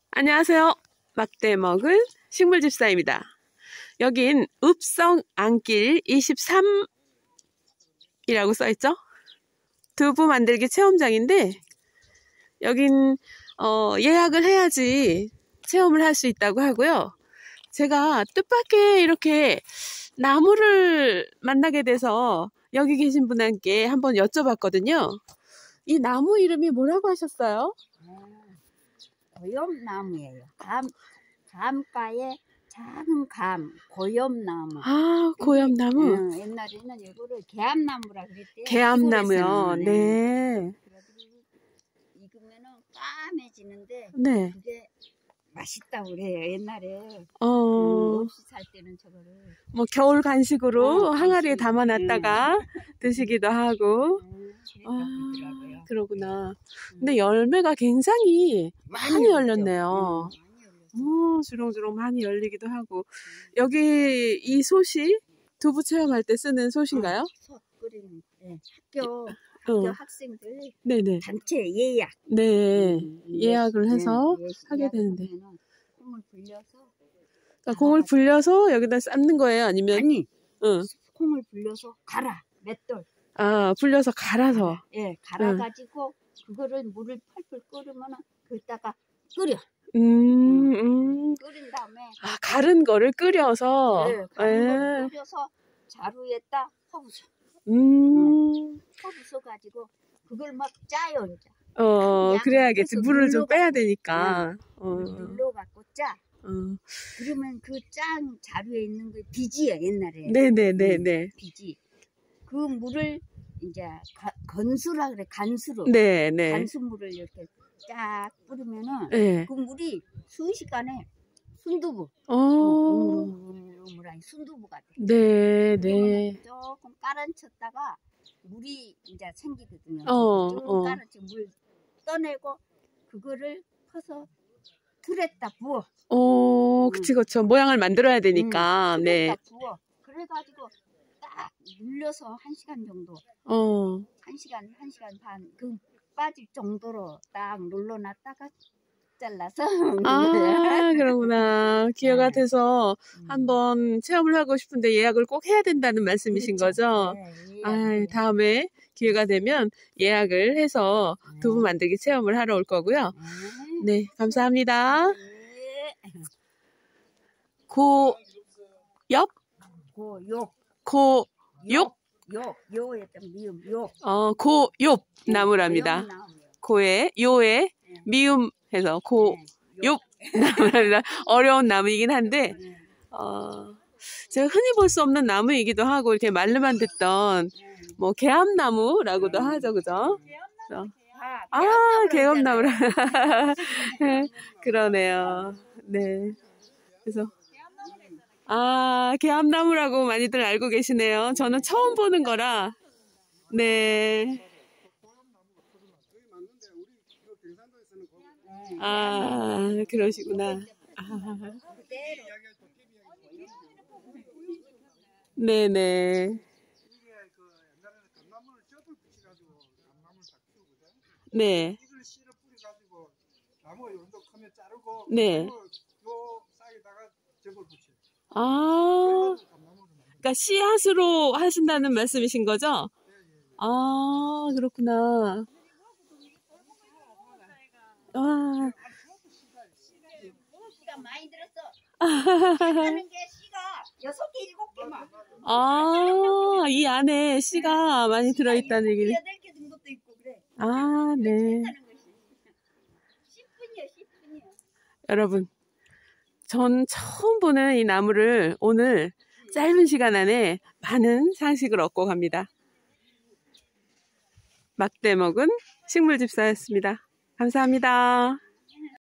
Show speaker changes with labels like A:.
A: 안녕하세요. 막대 먹은 식물집사입니다. 여긴 읍성 안길 23이라고 써있죠? 두부 만들기 체험장인데 여긴 예약을 해야지 체험을 할 수 있다고 하고요. 제가 뜻밖의 이렇게 나무를 만나게 돼서 여기 계신 분께 한번 여쭤봤거든요. 이 나무 이름이 뭐라고 하셨어요?
B: 고염나무예요. 감가에 작은 감, 고염나무.
A: 아, 고염나무.
B: 옛날에는 이거를 개암나무라 그랬대요.
A: 개암나무요. 네.
B: 익으면은 까매지는데
A: 네.
B: 그게 맛있다고 그래요. 옛날에 없이 살 때는 저거를
A: 뭐 겨울 간식으로 항아리에 담아놨다가 드시기도 하고.
B: 그러더라고요.
A: 그러구나. 근데 열매가 굉장히 많이 열렸네요. 주렁주렁 많이 열리기도 하고. 여기 이 솥이 두부 체험할 때 쓰는 솥인가요?
B: 솥 끓이는 학교 학생들
A: 네네.
B: 단체 예약.
A: 네. 예약을 해서 하게 되는데.
B: 콩을 불려서.
A: 그러니까 콩을 불려서 여기다 삶는 거예요? 아니면?
B: 아니. 콩을 불려서 갈아. 맷돌.
A: 아, 불려서 갈아서.
B: 예, 갈아가지고 그거를 물을 펄펄 끓으면 그기다가 끓여. 끓인 다음에.
A: 아, 갈은 거를 끓여서.
B: 네, 갈은 거를 끓여서 자루에다 퍼부숴. 퍼부숴가지고 그걸 막 짜요, 이제.
A: 그래야겠지. 물을 좀 빼야 되니까.
B: 눌러갖고 짜. 그러면 그 짠 자루에 있는 거 비지야, 옛날에.
A: 네네네네.
B: 비지. 그 물을 이제 건수라 그래, 간수로.
A: 네네.
B: 간수물을 이렇게 쫙 뿌리면은
A: 네.
B: 그 물이 순식간에 순두부. 순두부가 돼.
A: 네네.
B: 조금 깔아쳤다가 물이 이제 생기거든요. 조금 깔아쳐 물 떠내고 그거를 퍼서 틀에다 부어.
A: 그치, 그쵸. 모양을 만들어야 되니까. 네.
B: 부어. 그래가지고 딱 눌려서 1시간 정도. 1시간 반. 그 빠질 정도로 딱 눌러놨다가 잘라서.
A: 아, 그러구나. 기회가 돼서 한번 체험을 하고 싶은데 예약을 꼭 해야 된다는 말씀이신 거죠? 네, 다음에 기회가 되면 예약을 해서 두부 만들기 체험을 하러 올 거고요. 네, 감사합니다. 고엽? 고엽 나무랍니다. 고에 요에 미음 해서 고엽 나무랍니다. 어려운 나무이긴 한데 제가 흔히 볼 수 없는 나무이기도 하고 이렇게 말로만 듣던 뭐 개암나무라고도 하죠, 그죠? 개암나무라. 그러네요. 네. 그래서 개암나무라고 많이들 알고 계시네요. 저는 처음 보는 거라. 네. 그러시구나. 네네. 네. 네. 그러니까 씨앗으로 하신다는 말씀이신 거죠? 그렇구나.
B: 씨가 많이 들었어. 하는 게 씨가 6개, 7개만.
A: 이 안에 씨가 많이 들어있다는 얘기를.
B: 8개 든 것도 있고 그래.
A: 네.
B: 10분이요.
A: 여러분, 전 처음 보는 이 나무를 오늘 짧은 시간 안에 많은 상식을 얻고 갑니다. 막대 먹은 식물집사였습니다. 감사합니다.